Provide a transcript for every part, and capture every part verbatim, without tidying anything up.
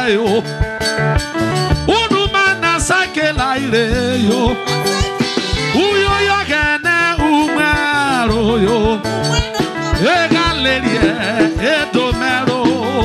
yo. Unumana sakela ire yo. Uyo yo gene umero yo. Egalerie edomero.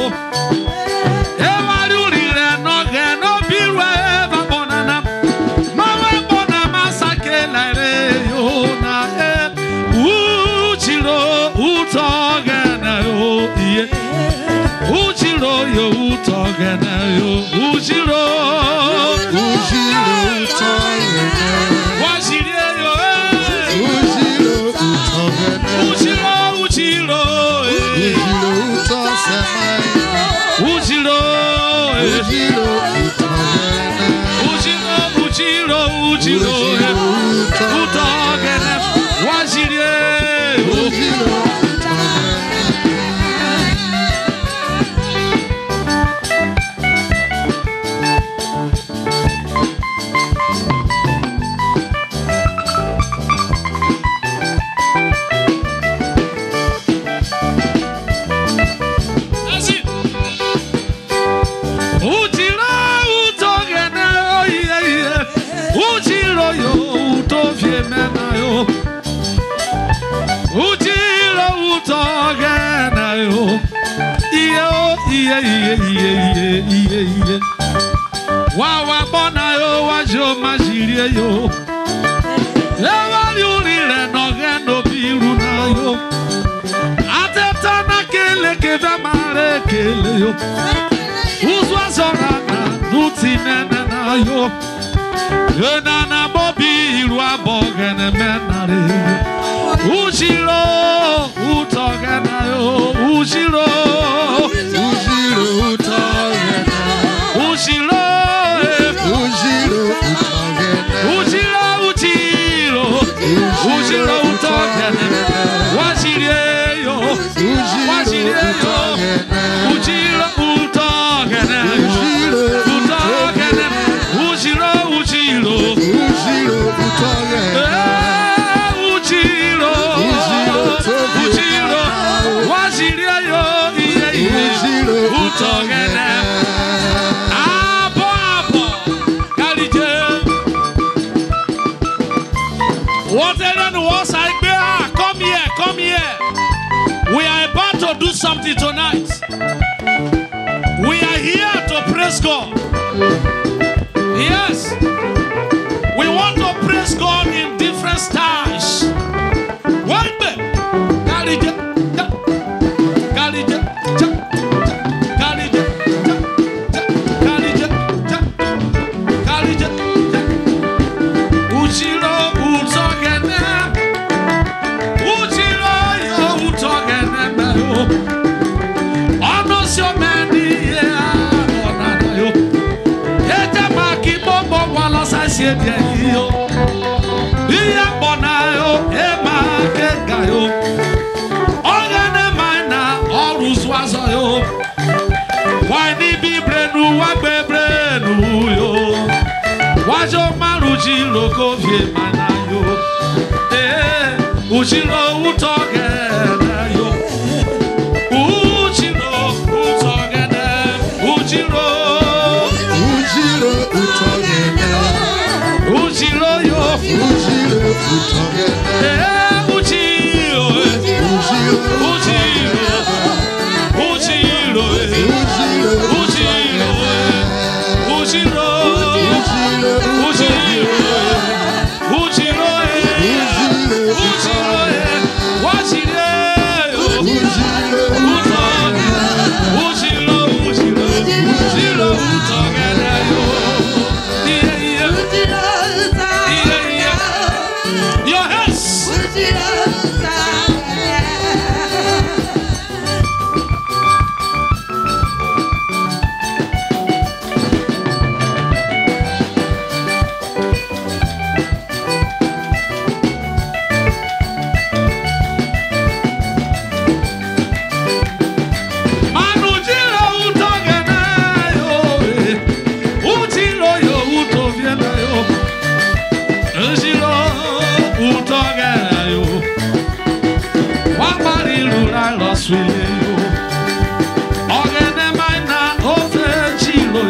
Ewarurire no geno birwe eva bonana. Mawe bona masakela ire yo na e. Uchiro utogena yo ye. Uchiro yo utogena yo. Uchiro Uchiro utogena. Washire yo Uchiro utogena. Uchiro Uchiro Uchiro utosema. Uchiro Uchiro utogena. Uchiro Uchiro Uchiro utogena. Washire Uchiro. Wawa bona yo wajo majirie yo. Ewa liurire no geno biru na yo. Ateta na kele keva mare kele yo. Uzwa zorana nuti nene na yo. Yena na bobi irwa bogene menare yo. Ujiro utogena yo. Ujiro Ujiro utogena. Ujiro Ujiro utogena. Ujiro Ujiro Ujiro utogena. Washire yo Washire yo. Ujiro utogena. Ujiro utogena. Ujiro Ujiro Ujiro utogena. Ujiro Ujiro Washire yo Ujiro utogena. Come here, come here. We are about to do something tonight. We are here to praise God. Yes. We want to praise God in different styles. One day. Ujiro utogena yo. Ujiro utogena. Ujiro Ujiro utogena. Ujiro yo. Ujiro utogena. Eh Ujiro Ujiro Ujiro Ujiro Ujiro Ujiro Ujiro Swileo, ogene maina ofe chilo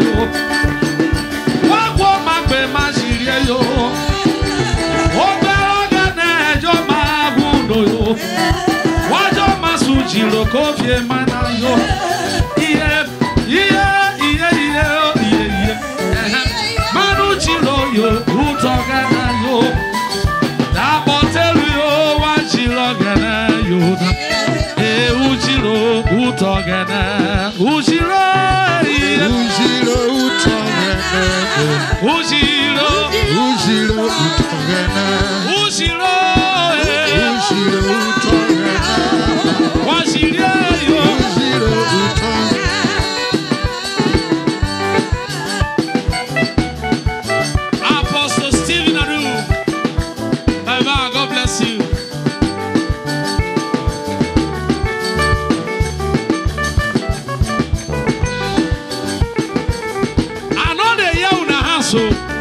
jiro kofie mana yo. Iye, iye, iye, iye, iye, iye. Manu jiro yo, utogana yo. Da botelu yo, wa jiro gana yo. E ujiro, utogana, ujiro, iye. Ujiro, utogana. Ujiro, ujiro, utogana. Ujiro, ujiro, utogana. Wajiro yo, ujiro, utogana. Apostle Stephen Adu, my man, God bless you. I know they yell in the house.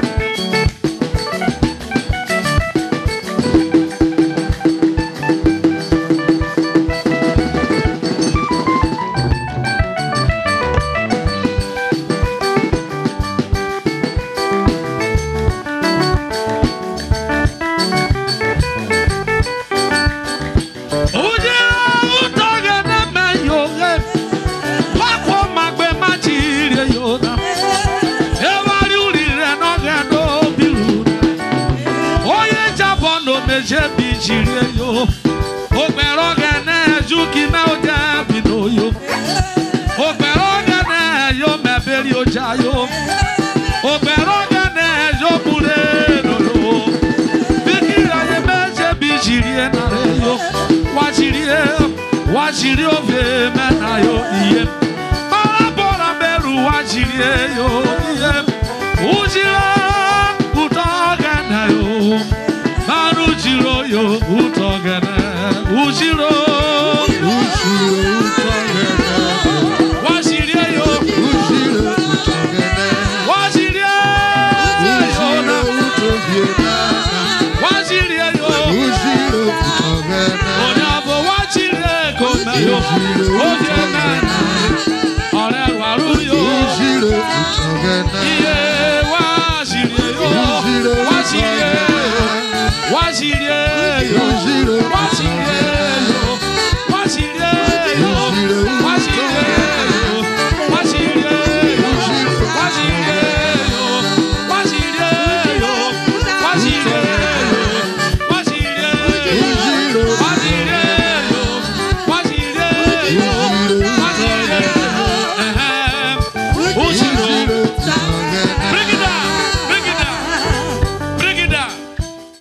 Yo, o perogane juki me oja bino yo, o perogane yo me beri oja yo, o perogane yo bure no yo, bikira ye me je bijirie na yo, wajirie, wajirie ove me na yo iye, para bora beru wajirie yo iye, ujira utogana yo. Ujiro yo utogana, ujiro, ujiro utogana, wajirie yo, ujiro utogana, wajirie ujiro utogana, wajirie yo, ujiro utogana, onabo wajirie kome yo, ujiro utogana, ore waru yo, ujiro utogana.